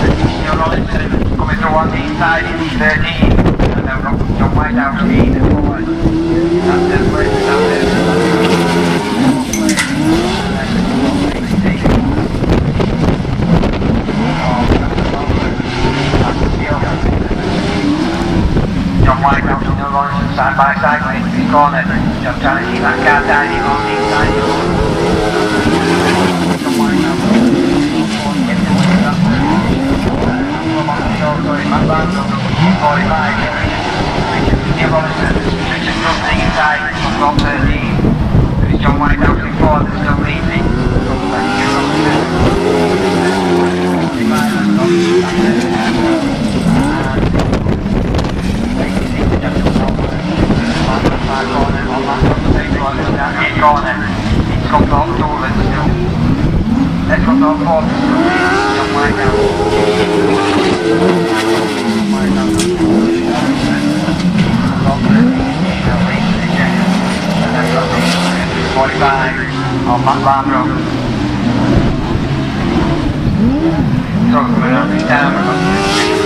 Neil Robinson coming through on the inside in 13, and then John Whitehouse lead forward. That's it, where's the down there? John Whitehouse and Neil Robinson side by side going into his corner. John trying to keep that car down in on the inside. John Whitehouse Matt Barnum, 45. Neil Robinson, Richard Brook to the inside from 13. There's John Whitehouse in 4th, that's still leading. Corner, it's come from Dover still. Let's go to 4th, John Whitehouse. 45 on Matt Barnum. So we're on the down.